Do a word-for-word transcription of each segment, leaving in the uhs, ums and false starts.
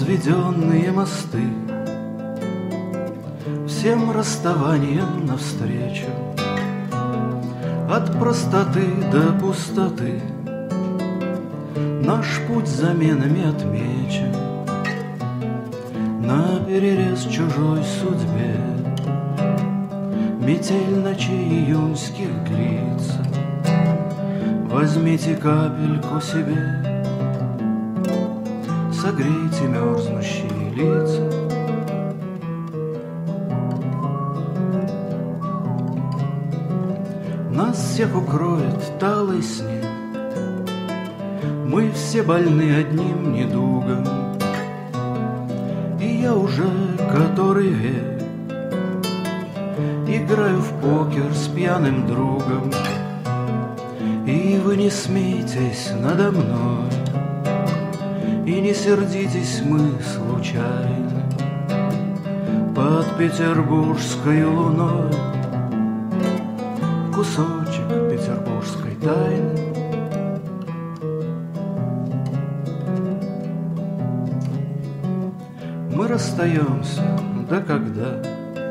возведенные мосты всем расставанием навстречу, от простоты до пустоты наш путь заменами отмечен. На перерез чужой судьбе метель ночей июньских длится. Возьмите капельку себе, согрейте мерзнущие лица. Нас всех укроет талый снег, мы все больны одним недугом, и я уже который век играю в покер с пьяным другом. И вы не смейтесь надо мной, и не сердитесь мы случайно. Под петербургской луной кусочек петербургской тайны. Мы расстаемся, да когда?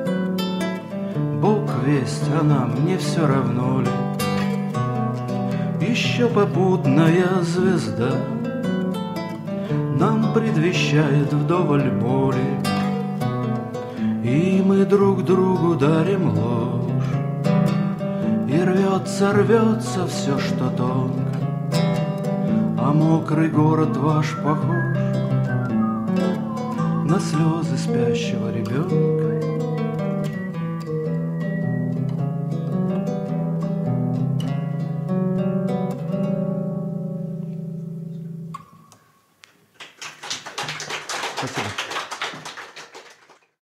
Бог весть, а нам не все равно ли? Еще попутная звезда нам предвещает вдоволь боли, и мы друг другу дарим ложь, и рвется, рвется все, что тонко, а мокрый город ваш похож на слезы спящего ребенка. Спасибо.